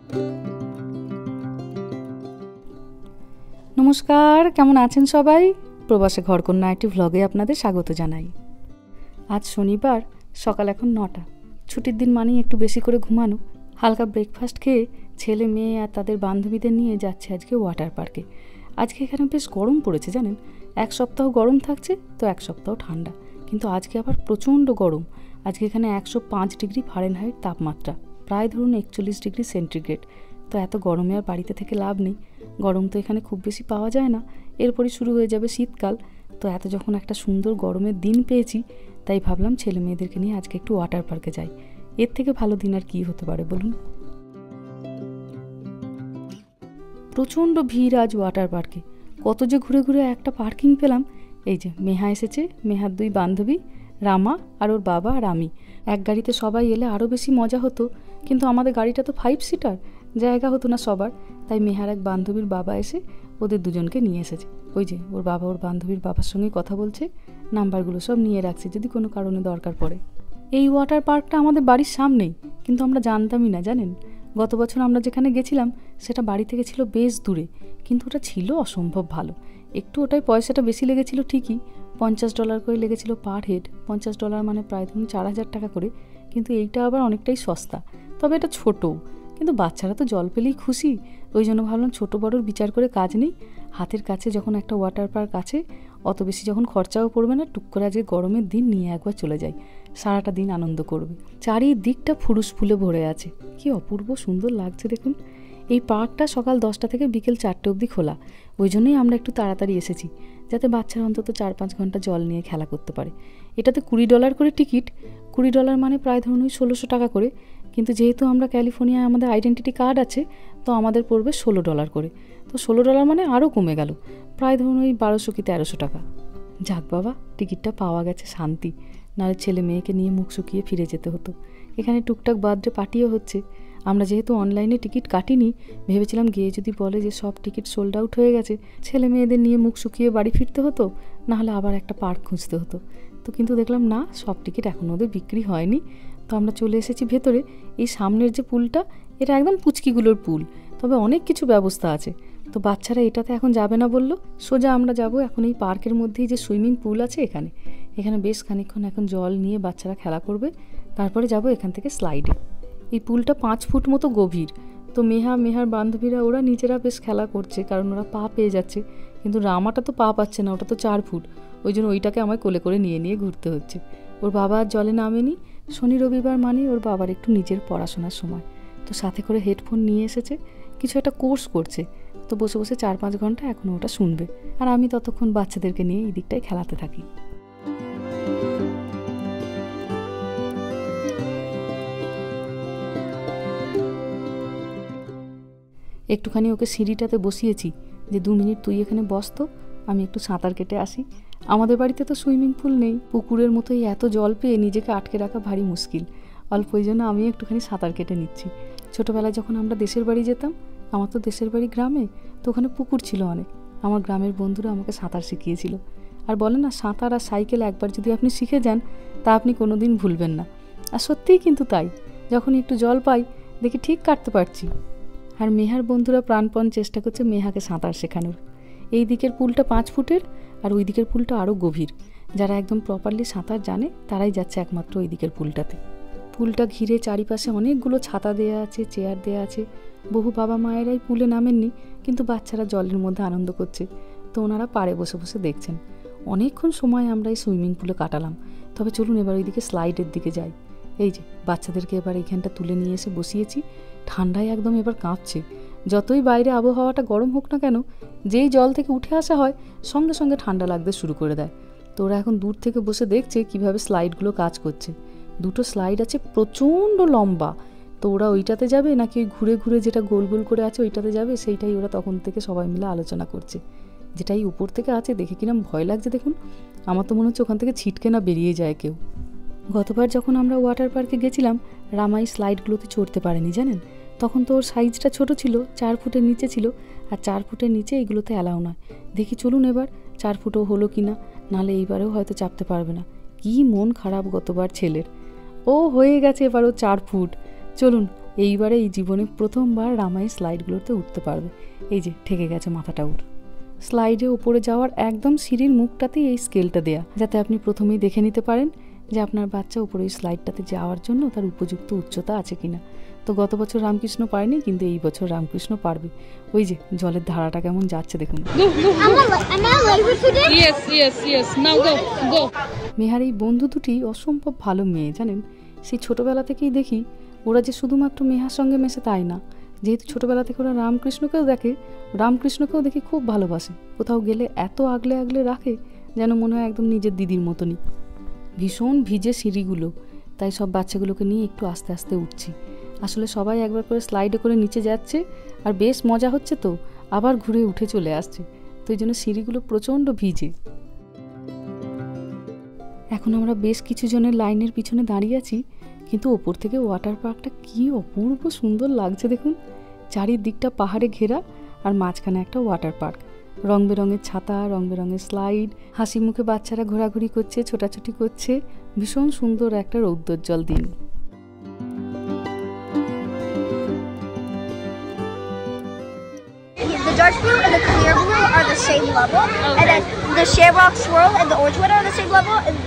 নমস্কার, কেমন আছেন সবাই? প্রবাসে ঘরকন্যা একটি ভ্লগে আপনাদের স্বাগত জানাই। আজ শনিবার, সকাল এখন 9টা। ছুটির দিন মানেই একটু বেশি করে ঘুমানো। হালকা ব্রেকফাস্ট খেয়ে ছেলে মেয়ে আর তাদের বান্ধবীদের নিয়ে যাচ্ছে আজকে ওয়াটার পার্কে। আজকে এখানে বেশ গরম পড়েছে জানেন। এক সপ্তাহ গরম থাকছে তো এক সপ্তাহ ঠান্ডা, কিন্তু আজকে আবার প্রচণ্ড গরম। আজকে এখানে 105 ডিগ্রি ফারেনহাইট তাপমাত্রা, প্রায় ধরুন 41 ডিগ্রি সেন্টিগ্রেড। তো এত গরমে আর বাড়িতে থেকে লাভ নেই। গরম তো এখানে খুব বেশি পাওয়া যায় না। এরপরই শুরু হয়ে যাবে শীতকাল। তো এত যখন একটা সুন্দর গরমের দিন পেয়েছি, তাই ভাবলাম ছেলে মেয়েদেরকে নিয়ে আজকে একটু ওয়াটার পার্কে যাই। এর থেকে ভালো দিন আর কী হতে পারে বলুন। প্রচণ্ড ভিড় আজ ওয়াটার পার্কে। কত যে ঘুরে ঘুরে একটা পার্কিং পেলাম। এই যে মেহা এসেছে, মেহার 2 বান্ধবী, রামা আর ওর বাবা আর আমি। এক গাড়িতে সবাই এলে আরও বেশি মজা হতো, কিন্তু আমাদের গাড়িটা তো 5 সিটার, জায়গা হতো না সবার। তাই মেহার এক বান্ধবীর বাবা এসে ওদের দুজনকে নিয়ে এসেছে। ওই যে ওর বাবা ওর বান্ধবীর বাবার সঙ্গে কথা বলছে, নাম্বারগুলো সব নিয়ে রাখছে যদি কোনো কারণে দরকার পড়ে। এই ওয়াটার পার্কটা আমাদের বাড়ির সামনেই, কিন্তু আমরা জানতামই না জানেন। গত বছর আমরা যেখানে গেছিলাম সেটা বাড়ি থেকে ছিল বেশ দূরে, কিন্তু ওটা ছিল অসম্ভব ভালো। একটু ওটাই পয়সাটা বেশি লেগেছিল ঠিকই, $50 করে লেগেছিল পার হেড। $50 মানে প্রায় ধরুন 4000 টাকা করে। কিন্তু এইটা আবার অনেকটাই সস্তা। তবে এটা ছোটও, কিন্তু বাচ্চারা তো জল পেলেই খুশি। ওই জন্য ভাবলাম ছোটো বড়োর বিচার করে কাজ নেই। হাতের কাছে যখন একটা ওয়াটার পার্ক আছে, অত বেশি যখন খরচাও পড়বে না, টুক করে আজকে গরমের দিন নিয়ে একবার চলে যাই, সারাটা দিন আনন্দ করবে। চারিদিকটা ফুরুস ফুলে ভরে আছে, কি অপূর্ব সুন্দর লাগছে দেখুন। এই পার্কটা সকাল 10টা থেকে বিকেল 4টে অবধি খোলা। ওই জন্যই আমরা একটু তাড়াতাড়ি এসেছি, যাতে বাচ্চারা অন্তত 4-5 ঘন্টা জল নিয়ে খেলা করতে পারে। এটাতে $20 করে টিকিট। $20 মানে প্রায় ধরুন ওই 1600 টাকা করে। কিন্তু যেহেতু আমরা ক্যালিফোর্নিয়ায় আমাদের আইডেন্টিটি কার্ড আছে, তো আমাদের পড়বে $16 করে। তো $16 মানে আরও কমে গেল, প্রায় ধরুন ওই 1200 কি 1300 টাকা। যাক বাবা, টিকিটটা পাওয়া গেছে, শান্তি। নাহলে ছেলে মেয়েকে নিয়ে মুখ শুকিয়ে ফিরে যেতে হতো। এখানে টুকটাক বার্থডে পার্টিও হচ্ছে। আমরা যেহেতু অনলাইনে টিকিট কাটিনি, ভেবেছিলাম গিয়ে যদি বলে যে সব টিকিট সোল্ড আউট হয়ে গেছে, ছেলে মেয়েদের নিয়ে মুখ শুকিয়ে বাড়ি ফিরতে হতো, নাহলে আবার একটা পার্ক খুঁজতে হতো। তো কিন্তু দেখলাম না, সব টিকিট এখনও ওদের বিক্রি হয়নি। তো আমরা চলে এসেছি ভেতরে। এই সামনের যে পুলটা, এটা একদম পুচকিগুলোর পুল, তবে অনেক কিছু ব্যবস্থা আছে। তো বাচ্চারা এটাতে এখন যাবে না বললো, সোজা আমরা যাব এখন এই পার্কের মধ্যেই যে সুইমিং পুল আছে এখানে। এখানে বেশ খানিকক্ষণ এখন জল নিয়ে বাচ্চারা খেলা করবে, তারপরে যাব এখান থেকে স্লাইডে। এই পুলটা 5 ফুট মতো গভীর। তো মেহার বান্ধবীরা ওরা নিজেরা বেশ খেলা করছে, কারণ ওরা পা পেয়ে যাচ্ছে। কিন্তু রামাটা তো পা পাচ্ছে না, ওটা তো 4 ফুট। ওই জন্য ওইটাকে আমায় কোলে করে নিয়ে নিয়ে ঘুরতে হচ্ছে। ওর বাবা আর জলে নামেনি। শনি রবিবার মানে ওর বাবার একটু নিজের পড়াশোনার সময়। তো সাথে করে হেডফোন নিয়ে এসেছে, কিছু একটা কোর্স করছে। তো বসে বসে 4-5 ঘন্টা এখনও ওটা শুনবে, আর আমি ততক্ষণ বাচ্চাদেরকে নিয়ে এই দিকটায় খেলাতে থাকি। একটুখানি ওকে সিঁড়িটাতে বসিয়েছি যে 2 মিনিট তুই এখানে বস, তো আমি একটু সাঁতার কেটে আসি। আমাদের বাড়িতে তো সুইমিং পুল নেই, পুকুরের মতোই এত জল পেয়ে নিজেকে আটকে রাখা ভারী মুশকিল। অল্প ওই জন্য আমি একটুখানি সাঁতার কেটে নিচ্ছি। ছোটোবেলায় যখন আমরা দেশের বাড়ি যেতাম, আমার তো দেশের বাড়ি গ্রামে, তো ওখানে পুকুর ছিল অনেক। আমার গ্রামের বন্ধুরা আমাকে সাঁতার শিখিয়েছিল। আর বলে না, সাঁতার আর সাইকেল একবার যদি আপনি শিখে যান, তা আপনি কোনো দিন ভুলবেন না। আর সত্যিই কিন্তু তাই, যখন একটু জল পাই দেখি ঠিক কাটতে পারছি। আর মেহার বন্ধুরা প্রাণপণ চেষ্টা করছে মেহাকে সাঁতার শেখানোর। এই দিকের পুলটা 5 ফুটের, আর ওই দিকের পুলটা আরও গভীর। যারা একদম প্রপারলি সাঁতার জানে তারাই যাচ্ছে একমাত্র ওই দিকের পুলটাতে। পুলটা ঘিরে চারিপাশে অনেকগুলো ছাতা দেয়া আছে, চেয়ার দেয়া আছে। বহু বাবা মায়েরাই পুলে নামেননি, কিন্তু বাচ্চারা জলের মধ্যে আনন্দ করছে, তো ওনারা পাড়ে বসে বসে দেখছেন। অনেকক্ষণ সময় আমরা এই সুইমিং পুলে কাটালাম। তবে চলুন এবার ওইদিকে স্লাইডের দিকে যাই। এই যে বাচ্চাদেরকে এবার এইখানটা তুলে নিয়ে এসে বসিয়েছি। ঠান্ডায় একদম এবার কাঁপছে। যতই বাইরে আবহাওয়াটা গরম হোক না কেন, যেই জল থেকে উঠে আসা হয় সঙ্গে সঙ্গে ঠান্ডা লাগতে শুরু করে দেয়। তো ওরা এখন দূর থেকে বসে দেখছে কিভাবে স্লাইডগুলো কাজ করছে। 2টো স্লাইড আছে, প্রচণ্ড লম্বা। তো ওরা ওইটাতে যাবে নাকি ওই ঘুরে ঘুরে যেটা গোল গোল করে আছে ওইটাতে যাবে, সেইটাই ওরা তখন থেকে সবাই মিলে আলোচনা করছে। যেটাই উপর থেকে আছে দেখে কিরম ভয় লাগছে দেখুন। আমার তো মনে হচ্ছে ওখান থেকে ছিটকে না বেরিয়ে যায় কেউ। গতবার যখন আমরা ওয়াটার পার্কে গেছিলাম, রামাই স্লাইডগুলোতে চড়তে পারেনি জানেন। তখন তো ওর সাইজটা ছোট ছিল, 4 ফুটের নিচে ছিল, আর 4 ফুটের নিচে এগুলোতে অ্যালাউ নয়। দেখি চলুন এবার 4 ফুটও হলো কি না, নাহলে এইবারেও হয়তো চাপতে পারবে না। কি মন খারাপ গতবার ছেলের। ও হয়ে গেছে এবারও 4 ফুট। চলুন এইবারে এই জীবনে প্রথমবার রামা এই স্লাইডগুলোতে উঠতে পারবে। এই যে ঠেকে গেছে মাথাটা ওর। স্লাইডে ওপরে যাওয়ার একদম সিঁড়ির মুখটাতেই এই স্কেলটা দেয়া, যাতে আপনি প্রথমেই দেখে নিতে পারেন যে আপনার বাচ্চা উপরে ওই স্লাইডটাতে যাওয়ার জন্য তার উপযুক্ত উচ্চতা আছে কিনা। তো গত বছর রামকৃষ্ণ পারেনি, কিন্তু এই বছর রামকৃষ্ণ পারবে। ওই যে জলের ধারাটা কেমন যাচ্ছে দেখুন। মেহার এই বন্ধু দুটি অসম্ভব ভালো মেয়ে, জানেন। সেই ছোটবেলা থেকেই দেখি ওরা যে শুধুমাত্র মেহার সঙ্গে মেশে তাই না, যেহেতু ছোটবেলা থেকে ওরা রামকৃষ্ণকেও দেখে, রামকৃষ্ণকেও দেখি খুব ভালোবাসে। কোথাও গেলে এত আগলে আগলে রাখে যেন মনে হয় একদম নিজের দিদির মতনই। ভীষণ ভিজে সিঁড়িগুলো, তাই সব বাচ্চাগুলোকে নিয়ে একটু আস্তে আস্তে উঠছি। আসলে সবাই একবার করে স্লাইডে করে নিচে যাচ্ছে আর বেশ মজা হচ্ছে, তো আবার ঘুরে উঠে চলে আসছে, তো এই জন্য সিঁড়িগুলো প্রচণ্ড ভিজে। এখন আমরা বেশ কিছু জনের লাইনের পিছনে দাঁড়িয়ে আছি, কিন্তু ওপর থেকে ওয়াটার পার্কটা কী অপূর্ব সুন্দর লাগছে দেখুন। চারিদিকটা পাহাড়ে ঘেরা আর মাঝখানে একটা ওয়াটার পার্ক, রং বেরঙের ছাতা, রং বেরঙের স্লাইড, হাসি মুখে বাচ্চারা ঘোরাঘুরি করছে, ছোটাছুটি করছে। ভীষণ সুন্দর একটা রৌদ্রোজ্জ্বল দিন। The dark blue and the clear blue are the same level, and then the shamrock swirl and the orange one are the same level. And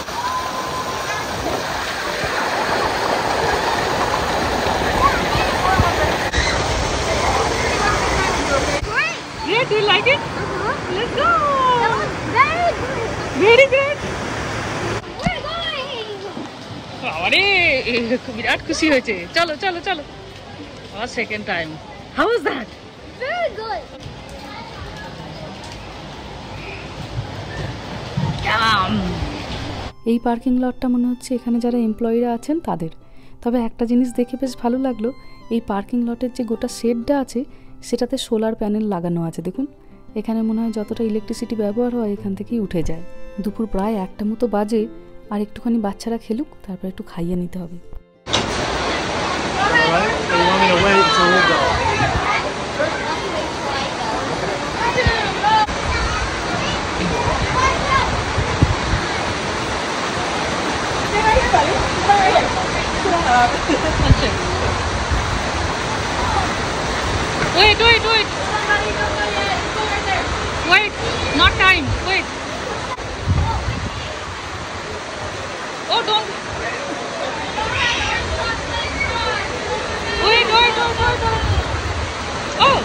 Yeah, do you like it? Let's go. that was very good. Very good. We're going. আরে বিরাট খুশি হয়েছে। চলো চলো চলো। আর second time. How was that? Very good. এই parking লটটা মনে হচ্ছে এখানে যারা এমপ্লয়িরা আছেন তাদের। তবে একটা জিনিস দেখে বেশ ভালো লাগলো, এই পার্কিং লটের যে গোটা শেডটা আছে সেটাতে সোলার প্যানেল লাগানো আছে দেখুন। এখানে মনে হয় যতটা ইলেকট্রিসিটি ব্যবহার হয় এখান থেকেই উঠে যায়। দুপুর প্রায় 1টা মতো বাজে, আর একটুখানি বাচ্চারা খেলুক, তারপর একটু খাইয়ে নিতে হবে। Wait, wait, wait. Wait, not time. Wait. Oh, don't. Wait, wait, wait, wait, wait. Oh.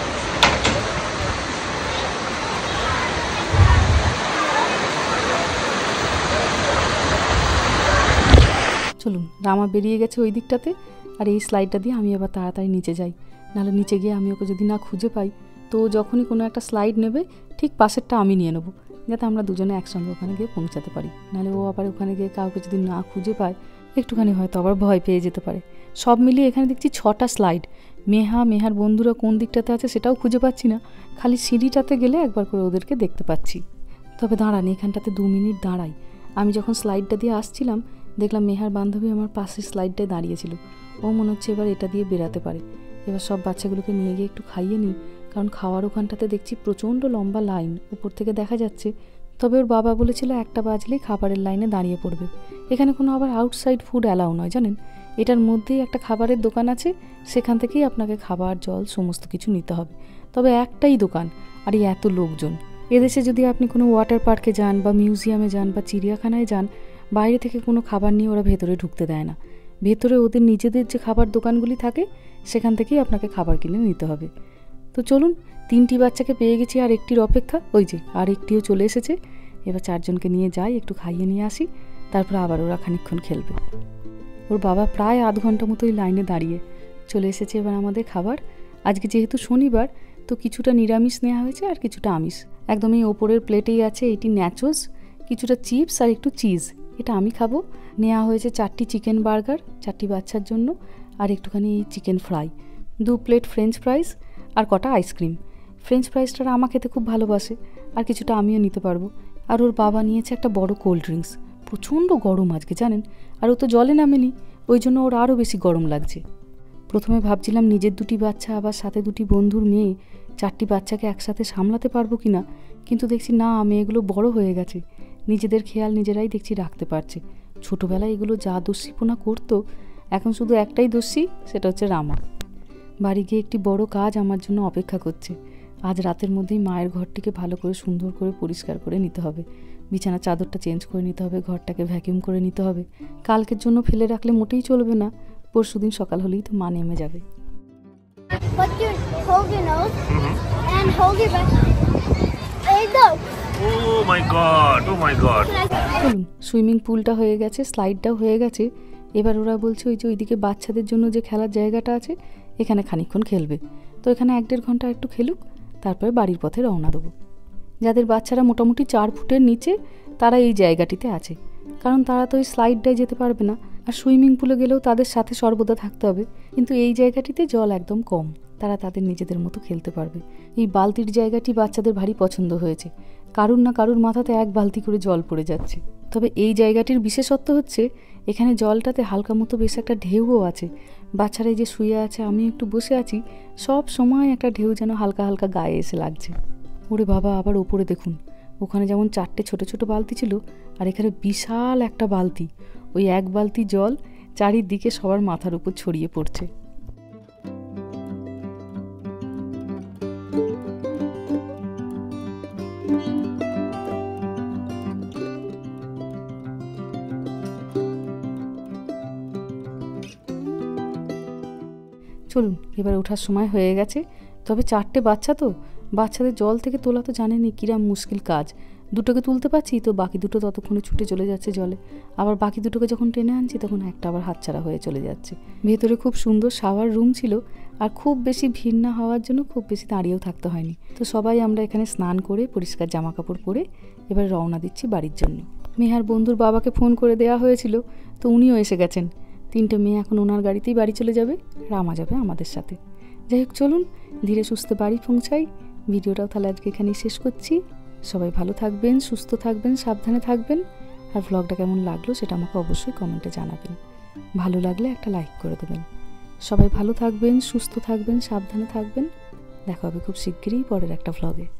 চলুন, রামা বেরিয়ে গেছে ওই দিকটাতে, আর এই স্লাইডটা দিয়ে আমি আবার তাড়াতাড়ি নিচে যাই। নাহলে নিচে গিয়ে আমি ওকে যদি না খুঁজে পাই, তো যখনই কোনো একটা স্লাইড নেবে ঠিক পাশেরটা আমি নিয়ে নেবো, যাতে আমরা দুজনে একসঙ্গে ওখানে গিয়ে পৌঁছাতে পারি। নাহলে ও আবার ওখানে গিয়ে কাউকে যদি না খুঁজে পায় একটুখানি হয়তো আবার ভয় পেয়ে যেতে পারে। সব মিলিয়ে এখানে দেখছি 6টা স্লাইড। মেহার বন্ধুরা কোন দিকটাতে আছে সেটাও খুঁজে পাচ্ছি না, খালি সিঁড়িটাতে গেলে একবার করে ওদেরকে দেখতে পাচ্ছি। তবে দাঁড়ান, এখানটাতে 2 মিনিট দাঁড়াই। আমি যখন স্লাইডটা দিয়ে আসছিলাম দেখলাম মেহার বান্ধবী আমার পাশের স্লাইডটায় দাঁড়িয়েছিল। ও মনে হচ্ছে এবার এটা দিয়ে বেরাতে পারে। এবার সব বাচ্চাগুলোকে নিয়ে গিয়ে একটু খাইয়ে নিই, কারণ খাওয়ার ওখানটাতে দেখছি প্রচণ্ড লম্বা লাইন, উপর থেকে দেখা যাচ্ছে। তবে ওর বাবা বলেছিল 1টা বাজলেই খাবারের লাইনে দাঁড়িয়ে পড়বে। এখানে কোনো আবার আউটসাইড ফুড অ্যালাউ নয়, জানেন। এটার মধ্যেই একটা খাবারের দোকান আছে, সেখান থেকেই আপনাকে খাবার, জল সমস্ত কিছু নিতে হবে। তবে একটাই দোকান, আর এই এত লোকজন। এদেশে যদি আপনি কোনো ওয়াটার পার্কে যান বা মিউজিয়ামে যান বা চিড়িয়াখানায় যান, বাইরে থেকে কোনো খাবার নিয়ে ওরা ভেতরে ঢুকতে দেয় না। ভেতরে ওদের নিজেদের যে খাবার দোকানগুলি থাকে সেখান থেকেই আপনাকে খাবার কিনে নিতে হবে। তো চলুন, 3টি বাচ্চাকে পেয়ে গেছি, আর একটির অপেক্ষা। ওই যে আর একটিও চলে এসেছে। এবার 4জনকে নিয়ে যাই, একটু খাইয়ে নিয়ে আসি, তারপর আবার ওরা খানিকক্ষণ খেলবে। ওর বাবা প্রায় আধ ঘন্টা মতোই লাইনে দাঁড়িয়ে। চলে এসেছে এবার আমাদের খাবার। আজকে যেহেতু শনিবার, তো কিছুটা নিরামিষ নেওয়া হয়েছে আর কিছুটা আমিষ। একদমই ওপরের প্লেটেই আছে এটি ন্যাচোস, কিছুটা চিপস আর একটু চিজ। এটা আমি খাবো। নেওয়া হয়েছে 4টি চিকেন বার্গার 4টি বাচ্চার জন্য, আর একটুখানি chicken fry, 2 plate French fries আর কটা আইসক্রিম। ফ্রেঞ্চ ফ্রাইসটা আমা খেতে খুব ভালোবাসে, আর কিছুটা আমিও নিতে পারবো। আর ওর বাবা নিয়েছে একটা বড় কোল্ড ড্রিঙ্কস। প্রচণ্ড গরম আজকে, জানেন। আর ও তো জলে নামেনি, ওই জন্য ওর আরও বেশি গরম লাগছে। প্রথমে ভাবছিলাম নিজের 2টি বাচ্চা আবার সাথে 2টি বন্ধুর মেয়ে, 4টি বাচ্চাকে একসাথে সামলাতে পারবো কি না, কিন্তু দেখছি না, মেয়েগুলো বড় হয়ে গেছে, নিজেদের খেয়াল নিজেরাই দেখছি রাখতে পারছে। ছোটোবেলায় এগুলো যা দস্যিপনা করতো, এখন শুধু একটাই দোষী, সেটা হচ্ছে রামা। বাড়ি গিয়ে একটি বড় কাজ আমার জন্য অপেক্ষা করছে। আজ রাতের মধ্যেই মায়ের ঘরটিকে ভালো করে সুন্দর করে পরিষ্কার করে নিতে হবে। বিছানার চাদরটা চেঞ্জ করে নিতে হবে, ঘরটাকে ভ্যাকিউম করে নিতে হবে। কালকের জন্য ফেলে রাখলে মোটেই চলবে না, পরশুদিন সকাল হলেই তো মা নেমে যাবে। And hold your breath. There you go. Oh my god, oh my god. চলুন, সুইমিং পুলটা হয়ে গেছে, স্লাইডটাও হয়ে গেছে। এবার ওরা বলছে ওই যে ওইদিকে বাচ্চাদের জন্য যে খেলার জায়গাটা আছে, এখানে খানিকক্ষণ খেলবে। তো এখানে 1-1.5 ঘন্টা একটু খেলুক, তারপরে বাড়ির পথে রওনা দেবো। যাদের বাচ্চারা মোটামুটি 4 ফুটের নিচে, তারা এই জায়গাটিতে আছে, কারণ তারা তো ওই স্লাইডটায় যেতে পারবে না। আর সুইমিং পুলে গেলেও তাদের সাথে সর্বদা থাকতে হবে, কিন্তু এই জায়গাটিতে জল একদম কম, তারা তাদের নিজেদের মতো খেলতে পারবে। এই বালতির জায়গাটি বাচ্চাদের ভারী পছন্দ হয়েছে, কারুর না কারুর মাথাতে 1 বালতি করে জল পড়ে যাচ্ছে। তবে এই জায়গাটির বিশেষত্ব হচ্ছে এখানে জলটাতে হালকা মতো বেশ একটা ঢেউও আছে। বাচ্চারা এই যে শুয়ে আছে, আমি একটু বসে আছি, সব সময় একটা ঢেউ যেন হালকা হালকা গায়ে এসে লাগছে। ওরে বাবা, আবার ওপরে দেখুন, ওখানে যেমন 4টে ছোট ছোট বালতি ছিল, আর এখানে বিশাল একটা বালতি। ওই 1 বালতি জল চারিদিকে সবার মাথার উপর ছড়িয়ে পড়ছে। চলুন, এবার ওঠার সময় হয়ে গেছে। তবে 4টে বাচ্চা তো, বাচ্চাদের জল থেকে তোলা তো জানেনই কিরম মুশকিল কাজ। 2টোকে তুলতে পারছি তো বাকি 2টো ততক্ষণে ছুটে চলে যাচ্ছে জলে। আবার বাকি 2টোকে যখন টেনে আনছি তখন একটা আবার হাতছাড়া হয়ে চলে যাচ্ছে। ভেতরে খুব সুন্দর শাওয়ার রুম ছিল, আর খুব বেশি ভিড় না হওয়ার জন্য খুব বেশি দাঁড়িয়েও থাকতে হয়নি। তো সবাই আমরা এখানে স্নান করে পরিষ্কার জামা কাপড় পরে এবার রওনা দিচ্ছি বাড়ির জন্য। মেহার বন্ধুর বাবাকে ফোন করে দেওয়া হয়েছিল, তো উনিও এসে গেছেন। 3টে মেয়ে এখন ওনার গাড়িতেই বাড়ি চলে যাবে, রামা যাবে আমাদের সাথে। যাই হোক, চলুন ধীরে সুস্থে বাড়ি পৌঁছাই। ভিডিওটাও তাহলে আজকে এখানেই শেষ করছি। সবাই ভালো থাকবেন, সুস্থ থাকবেন, সাবধানে থাকবেন। আর ভ্লগটা কেমন লাগলো সেটা আমাকে অবশ্যই কমেন্টে জানাবেন। ভালো লাগলে একটা লাইক করে দেবেন। সবাই ভালো থাকবেন, সুস্থ থাকবেন, সাবধানে থাকবেন। দেখা হবে খুব শিগগিরই পরের একটা ভ্লগে।